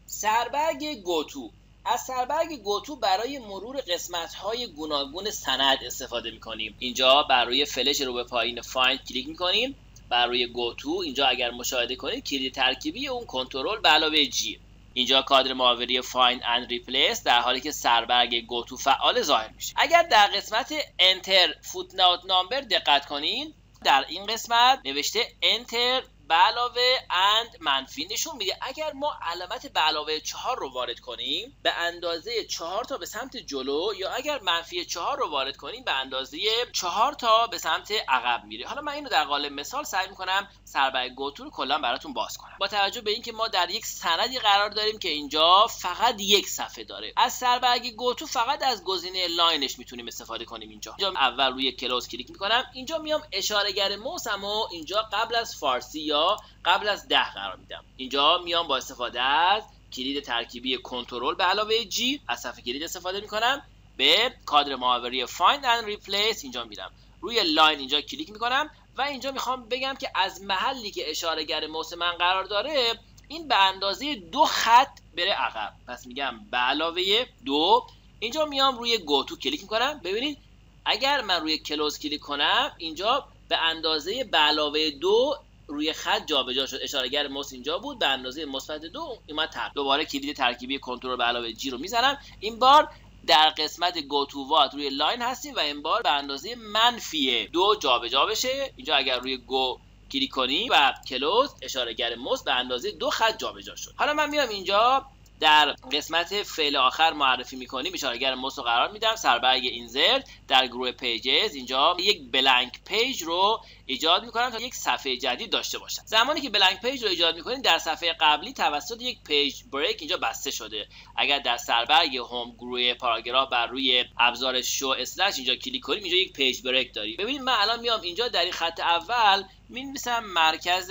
سربرگ گوتو. از سربرگ گوتو برای مرور قسمت‌های گوناگون سند استفاده می‌کنیم. اینجا بر روی فلش رو به پایین فایند کلیک می‌کنیم. بر روی گوتو اینجا اگر مشاهده کنید کلید ترکیبی اون کنترل به علاوه جی. اینجا کادر محاوره فایند اند ریپلیس در حالی که سربرگ گوتو فعال ظاهر میشه. اگر در قسمت انتر فوتنوت نامبر دقت کنین، در این قسمت نوشته انتر به علاوه اند منفی نشون میده. اگر ما علامت به علاوه 4 رو وارد کنیم به اندازه 4 تا به سمت جلو، یا اگر منفی 4 رو وارد کنیم به اندازه 4 تا به سمت عقب میره. حالا من اینو در قالب مثال سعی میکنم سربرگ گوتو رو کلا براتون باز کنم. با توجه به اینکه ما در یک سندی قرار داریم که اینجا فقط یک صفحه داره، از سربرگ گوتو فقط از گزینه لاینش میتونیم استفاده کنیم. اینجا اول روی کلوز کلیک میکنم، اینجا میام اشاره‌گر موسمو اینجا قبل از فارسی یا قبل از 10 قرار میدم. اینجا میام با استفاده از کلید ترکیبی کنترل به علاوه جی از صفحه کلید استفاده میکنم، به کادر محاوره فایند اند ریپلیس اینجا میرم، روی لاین اینجا کلیک میکنم و اینجا میخوام بگم که از محلی که اشاره‌گر موس من قرار داره این به اندازه 2 خط بره عقب. پس میگم به علاوه 2. اینجا میام روی گوتو کلیک میکنم. ببینید اگر من روی کلوز کلیک کنم اینجا به اندازه به علاوه 2 روی خط جابجا شد. اشاره‌گر موس اینجا بود، به اندازه مثبت 2 اومد تغییر. دوباره کلید ترکیبی کنترل به علاوه جی رو میزنم. این بار در قسمت گو تو وات روی لاین هستیم و این بار به اندازه منفی 2 جابجا بشه. اینجا اگر روی گو کلیک کنی و کلوز اشاره‌گر موس به اندازه 2 خط جابجا شد. حالا من میام اینجا در قسمت فعل آخر معرفی میکنیم، اشاره‌گر موس رو قرار میدم، سربرگ اینزرت در گروه پیجز اینجا یک بلانک پیج رو ایجاد میکنم تا یک صفحه جدید داشته باشم. زمانی که بلانک پیج رو ایجاد میکنیم در صفحه قبلی توسط یک پیج بریک اینجا بسته شده. اگر در سربرگ هوم گروه پاراگراف بر روی ابزار شو اسلش اینجا کلیک کنیم اینجا یک پیج بریک داریم. ببینید من الان میام اینجا در این خط اول می‌نویسم مرکز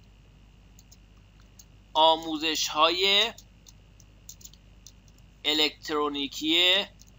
آموزش‌های الکترونیکی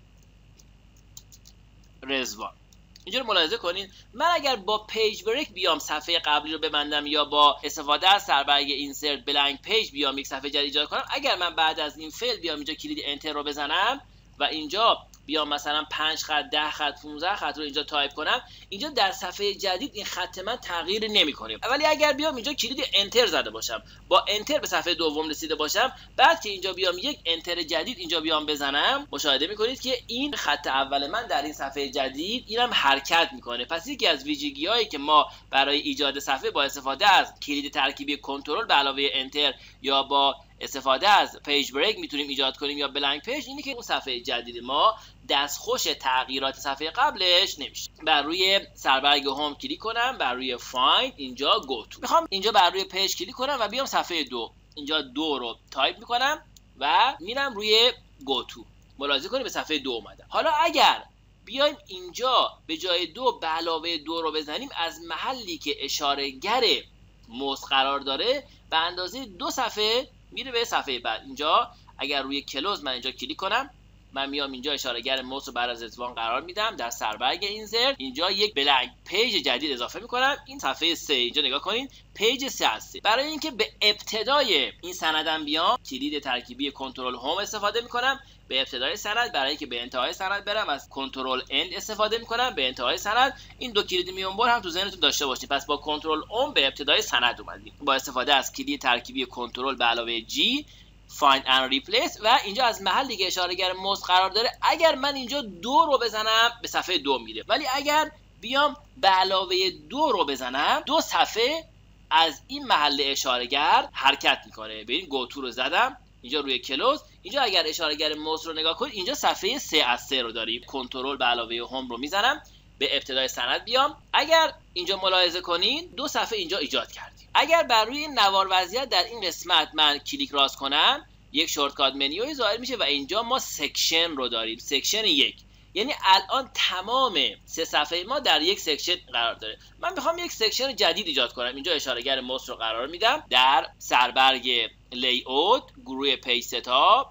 رضوان. اینجا رو ملاحظه کنین. من اگر با پیج بریک بیام صفحه قبلی رو ببندم یا با استفاده از سربرگ اینسرت بلانک پیج بیام یک صفحه جدید ایجاد کنم، اگر من بعد از این فعل بیام اینجا کلید انتر رو بزنم و اینجا بیام مثلا 5 خط 10 خط 15 خط رو اینجا تایپ کنم، اینجا در صفحه جدید این خط من تغییر نمیکنه. ولی اگر بیام اینجا کلید انتر زده باشم، با انتر به صفحه دوم رسیده باشم، بعد که اینجا بیام یک انتر جدید اینجا بیام بزنم، مشاهده میکنید که این خط اول من در این صفحه جدید اینم حرکت میکنه. پس یکی از ویژگی هایی که ما برای ایجاد صفحه با استفاده از کلید ترکیبی کنترل به علاوه انتر یا با استفاده از پیج بریک میتونیم ایجاد کنیم یا بلانک پیج، اینه که اون صفحه جدید ما دستخوش تغییرات صفحه قبلش نمیشه. بر روی سربرگ هوم کلیک کنم، بر روی فایند اینجا گو تو. میخوام اینجا بر روی پیج کلیک کنم و بیام صفحه 2. اینجا 2 رو تایپ میکنم و میرم روی گو تو. ملاحظه کنید به صفحه 2 اومدم. حالا اگر بیایم اینجا به جای 2 به علاوه 2 رو بزنیم، از محلی که اشاره‌گر موس قرار داره به اندازه 2 صفحه میره به صفحه بعد. اینجا اگر روی کلوز من اینجا کلیک کنم، من میام اینجا اشاره‌گر موس رو بر از رضوان قرار میدم، در سربرگ اینزرت اینجا یک بلانک پیج جدید اضافه میکنم. این صفحه 3 اینجا نگاه کنین، پیج 3 هست. برای اینکه به ابتدای این سندم بیام کلید ترکیبی کنترل هوم استفاده میکنم به ابتدای سند. برای اینکه به انتهای سند برم از کنترل اند استفاده میکنم به انتهای سند. این دو کلید میانبر هم تو ذهنتون داشته باشید. پس با کنترل اون به ابتدای سند اومدیم با استفاده از کلید ترکیبی کنترل به علاوه جی find and replace و اینجا از محلی که اشاره‌گر موس قرار داره اگر من اینجا 2 رو بزنم به صفحه 2 میره، ولی اگر بیام به علاوه 2 رو بزنم 2 صفحه از این محل اشاره‌گر حرکت میکنه. ببین گو تو رو زدم اینجا روی کلوز. اینجا اگر اشاره‌گر موس رو نگاه کنید اینجا صفحه 3 از 3 رو داریم. کنترل به علاوه هوم رو میزنم به ابتدای سند بیام. اگر اینجا ملاحظه کنین 2 صفحه اینجا ایجاد کردیم. اگر بر روی نوار وضعیت در این قسمت من کلیک راست کنم یک شورتکات منیوی ظاهر میشه و اینجا ما سکشن رو داریم، سکشن 1. یعنی الان تمام 3 صفحه ما در یک سکشن قرار داره. من میخوام یک سکشن جدید ایجاد کنم. اینجا اشاره‌گر موس رو قرار میدم، در سربرگ لی اوت گروه پیج ستاپ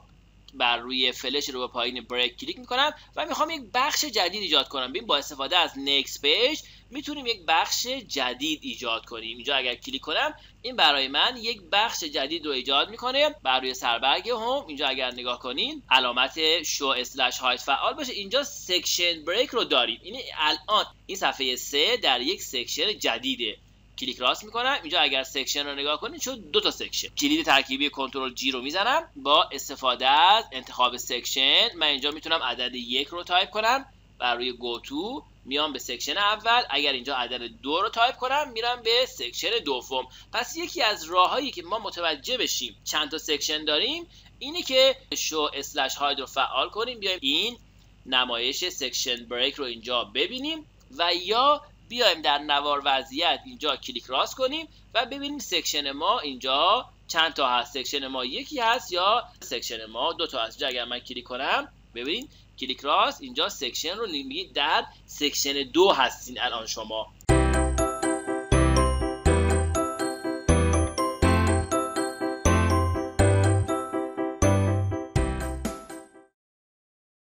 بر روی فلش رو به پایین بریک کلیک میکنم و میخوام یک بخش جدید ایجاد کنم. ببین با استفاده از نکست پیج میتونیم یک بخش جدید ایجاد کنیم. اینجا اگر کلیک کنم این برای من یک بخش جدید رو ایجاد میکنه بر روی سربرگ هوم. اینجا اگر نگاه کنین علامت شو اسلش هاید فعال باشه، اینجا سکشن بریک رو داریم. این الان این صفحه 3 در یک سکشن جدیده. کلیک راست میکنم، اینجا اگر سکشن رو نگاه کنید شد 2 تا سکشن. کلید ترکیبی کنترل جی رو میزنم، با استفاده از انتخاب سکشن من اینجا میتونم عدد 1 رو تایپ کنم، بر روی گو تو میام به سکشن اول. اگر اینجا عدد 2 رو تایپ کنم میرم به سکشن دوم. پس یکی از راههایی که ما متوجه بشیم چند تا سکشن داریم اینه که شو اسلش هاید رو فعال کنیم، بیایم این نمایش سکشن بریک رو اینجا ببینیم و یا بیایم در نوار وضعیت اینجا کلیک راست کنیم و ببینیم سکشن ما اینجا چند تا هست. سکشن ما یکی هست یا سکشن ما 2 تا هست. اگر من کلیک کنم ببینید کلیک راست اینجا سکشن رو میگید در سکشن 2 هستین الان شما.